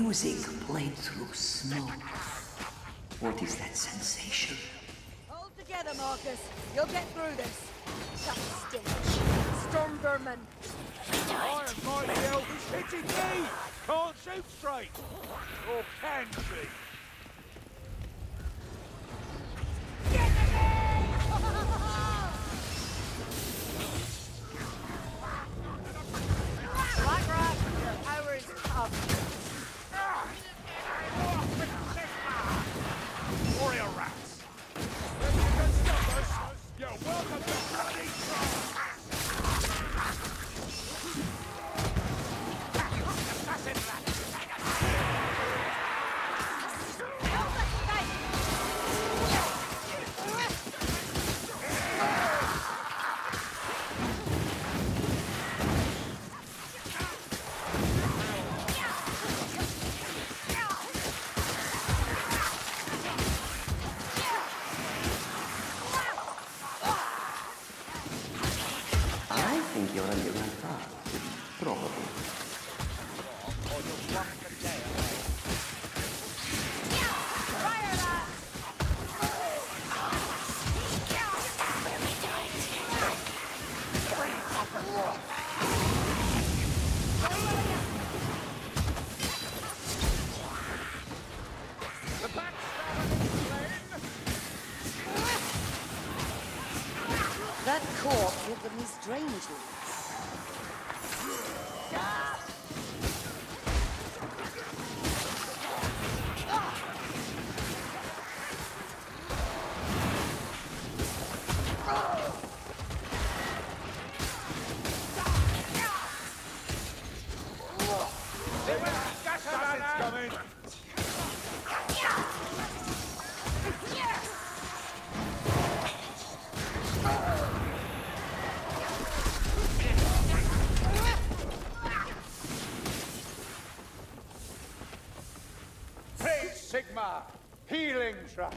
Music played through smoke. What is that sensation? Hold together, Marcus. You'll get through this. Tough stench. Storm vermin. Iron mighty elf is hitting me! Can't shoot straight! Or can she? Blackrock, your power is up. Warrior rats! If you can stop us, you're welcome to bloody try! Assassin rat! I think you're on the right path. Probably. Or you'll walk a day away. Fire that! The backstabber is slain! That cork hit me strangely. Assassin's coming! Praise Sigma! Healing draft!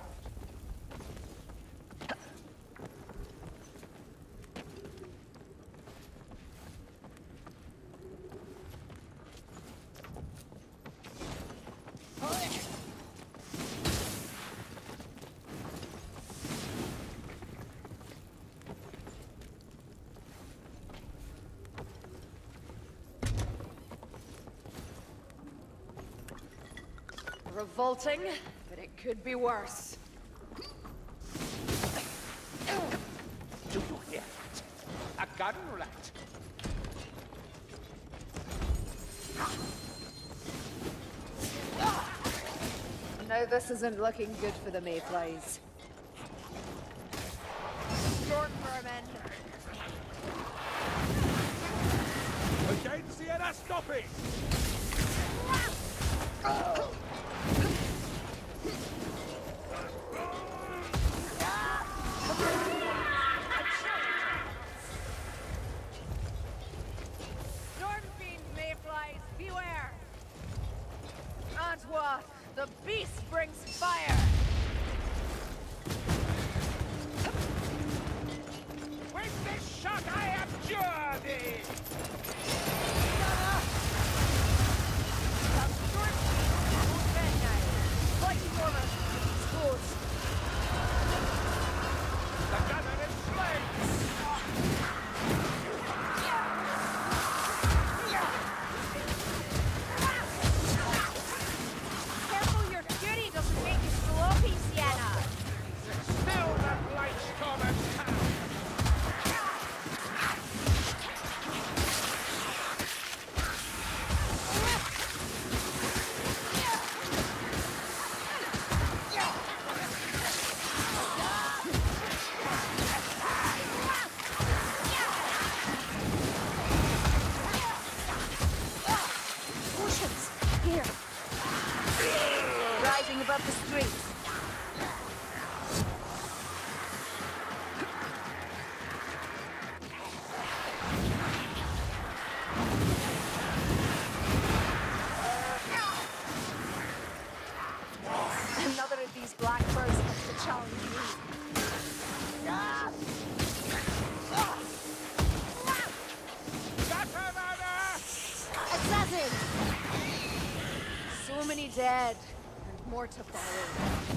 Revolting, but it could be worse. Do you hear that? A gun rat! No, this isn't looking good for the Mayflies. Storm vermin. Against the Anastopi! Stormfiend Mayflies, beware! Antwa, the beast brings fire! With this shot I abjure thee! Fighting over! Scores! The gunner is slain! Careful your fury doesn't make you sloppy, Sienna! Still the blight common town! Potions! Here! Rising above the streets. Another of these black birds has to challenge me. Assassin! So many dead, and more to follow.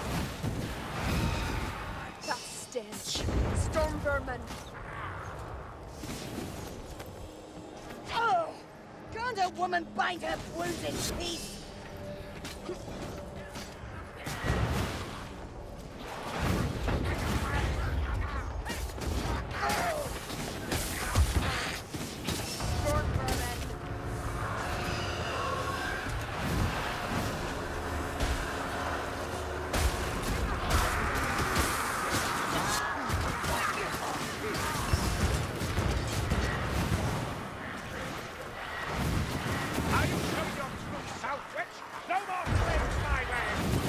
That stench. Storm vermin. Oh! Can't a woman bind her wounds in peace? Storm vermin. Are you showing your true self, witch? No more slaves my way!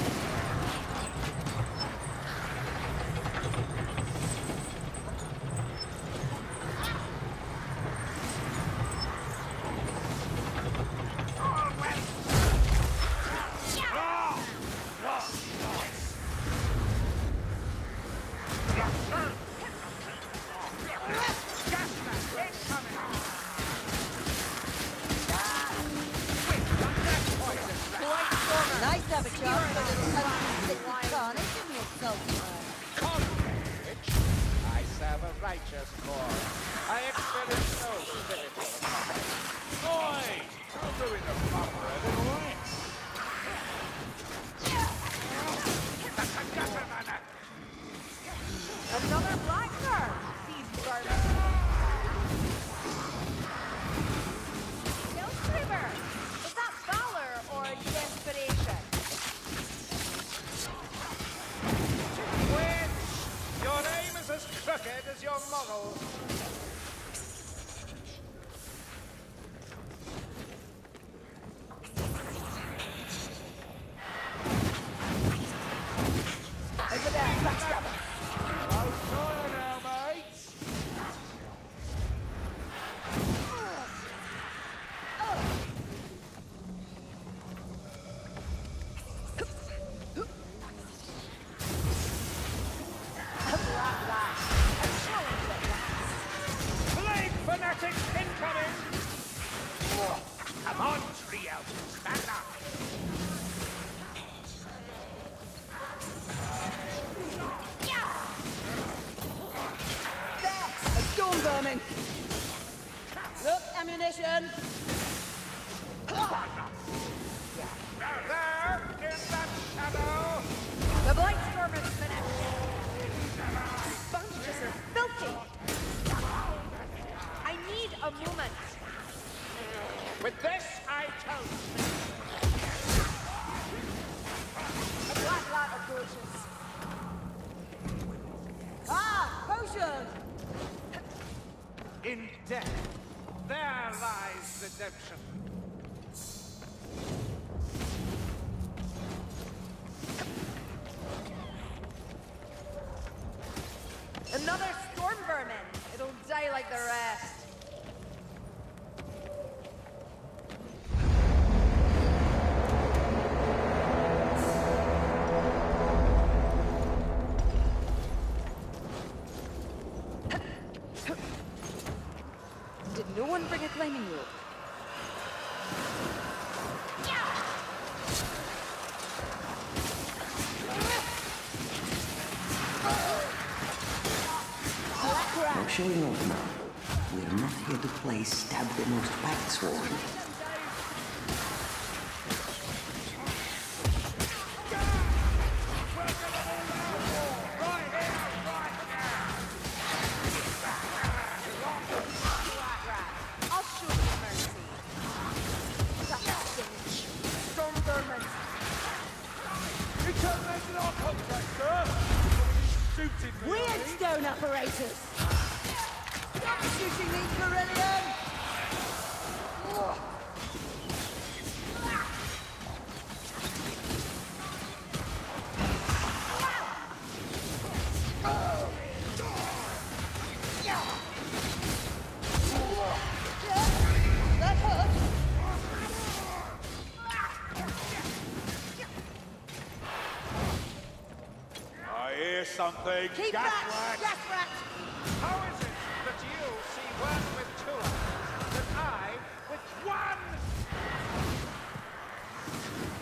Nice to have a chance for a little unrestricted carnage in your sulky. I serve a righteous cause. I experience no spiritual power. Oi! Don't ruin the proper a little way. Another blackbird! These birds. Killstreamer! Is that valor or desperation? Witch! Your aim is as crooked as your morals. Over there, backstabber! Oh, sorry now, mates. Plague fanatics incoming! Come on, trio, stand up! There! A storm vermin! Look, ammunition! There, in that shadow! The blight storm is finished! Bunches are filthy! I need a moment! With this, I toast! A black light approaches. Ah! Potion! In death, there lies redemption. Another storm vermin! It'll die like the rest. Did no one bring a climbing rope? Now, showing off now. We're not here to play stab the most waxworn. I'll show you mercy. That stench. Storm vermin. You terminated our contract, sir! Shooting me, Weird stone apparatus! Stop shooting me, Carillion! That hurt! I hear something. Keep Gas back, rat. gas rat! How is it that you see one with two eyes, and I with one?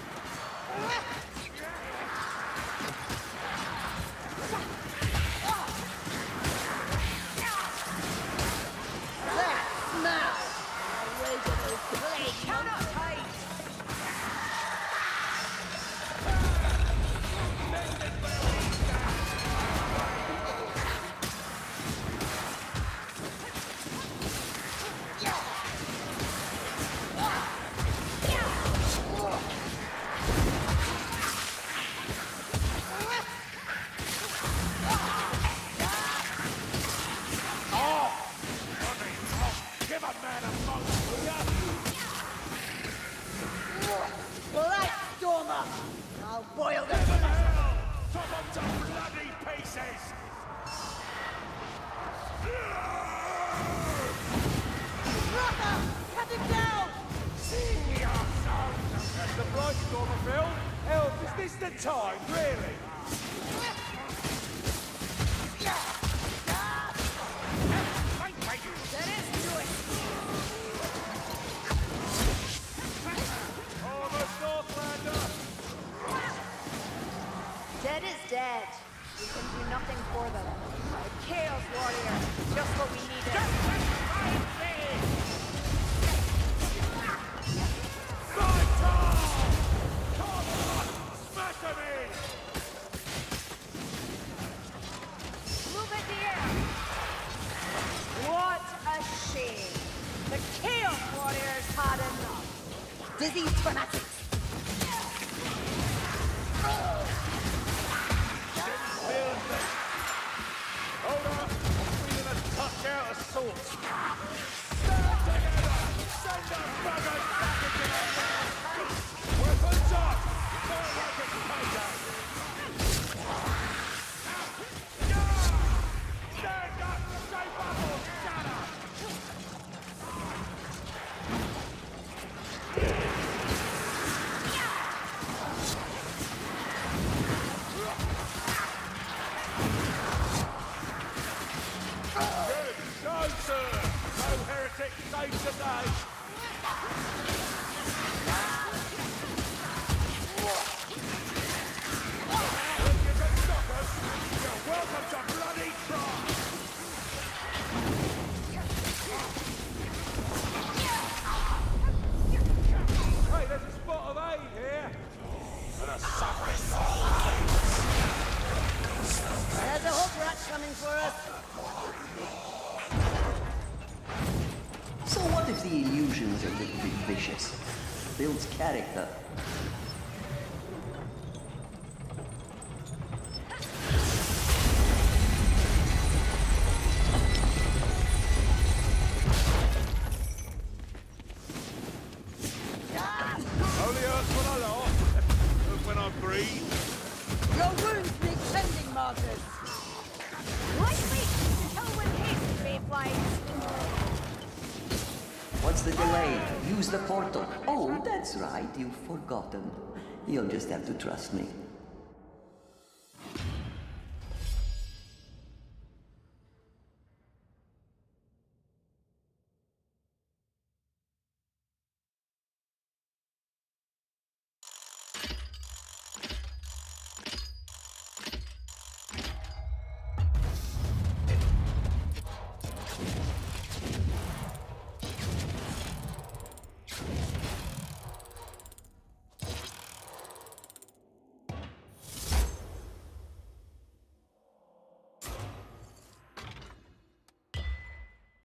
boil them. Chop them to bloody pieces! Brother! Cut him down! That's the blood, Stormerfield. Hell, is this the time, really? That is do it! Oh, the Northlander! Dead is dead. We can do nothing for them. A Chaos Warrior, just what we needed. Move it here. What a shame. The Chaos Warriors had enough. Disease fanatics! Hold on, I'm feeling a touch out of sorts. Stand together! Send the buggers back into the ground! Weapons up! Not like it's payday! Stand up! Stay bubbles! Shadow! No, sir! No heretic saved today! If you can stop us, you're welcome to bloody try! Hey, there's a spot of aid here! And a suffering. There's a hook rat coming for us! So what if the illusions are a little bit vicious? Builds character. Only hurts when I laugh, and when I breathe. Your wounds need tending, Marcus! Lightly, kill with haste, Mayflies. What's the delay? Use the portal. Oh, that's right, you've forgotten. You'll just have to trust me.